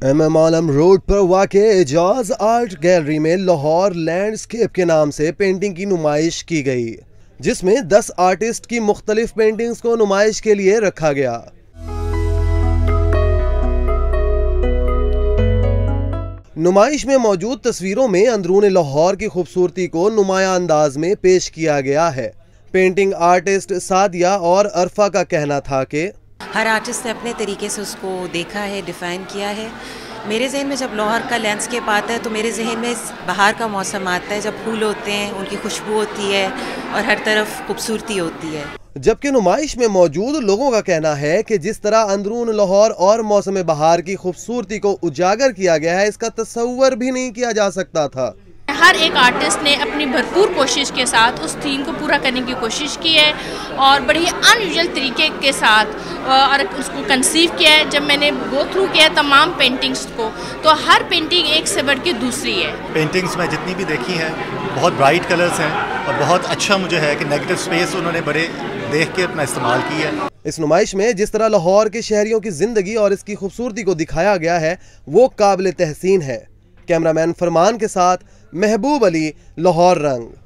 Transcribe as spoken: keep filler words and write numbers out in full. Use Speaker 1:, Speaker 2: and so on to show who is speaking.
Speaker 1: M M आलम road पर वाक़े Ejaz art gallery में लाहौर लैंडस्केप के नाम से पेंटिंग की नुमाइश की गई, जिसमें दस आर्टिस्ट की मुख्तलिफ पेंटिंग्स को नुमाइश के लिए रखा गया। नुमाइश में मौजूद तस्वीरों में अंदरून लाहौर की खूबसूरती को नुमाया अंदाज में पेश किया गया है। पेंटिंग आर्टिस्ट सादिया और अरफा का कहना था कि
Speaker 2: हर आर्टिस्ट ने अपने तरीके से उसको देखा है, डिफ़ाइन किया है। मेरे जहन में जब लाहौर का लैंडस्केप आता है तो मेरे जहन में बाहर का मौसम आता है, जब फूल होते हैं, उनकी खुशबू होती है और हर तरफ खूबसूरती होती है।
Speaker 1: जबकि नुमाइश में मौजूद लोगों का कहना है कि जिस तरह अंदरून लाहौर और मौसम बहार की खूबसूरती को उजागर किया गया है, इसका तस्वर भी नहीं किया जा सकता था।
Speaker 3: हर एक आर्टिस्ट ने अपनी भरपूर कोशिश के साथ उस थीम को पूरा करने की कोशिश की है और बड़ी ही अनयूजुअल तरीके के साथ और उसको कंसीव किया है। जब मैंने गो थ्रू किया तमाम पेंटिंग्स को, तो हर पेंटिंग एक से बढ़ के दूसरी है।
Speaker 4: पेंटिंग्स में जितनी भी देखी हैं बहुत ब्राइट कलर्स हैं और बहुत अच्छा मुझे है कि नेगेटिव स्पेस उन्होंने बड़े देख के अपना इस्तेमाल किया है।
Speaker 1: इस नुमाइश में जिस तरह लाहौर के शहरियों की जिंदगी और इसकी खूबसूरती को दिखाया गया है, वो काबिल तहसीन है। कैमरामैन फरमान के साथ महबूब अली, लाहौर रंग।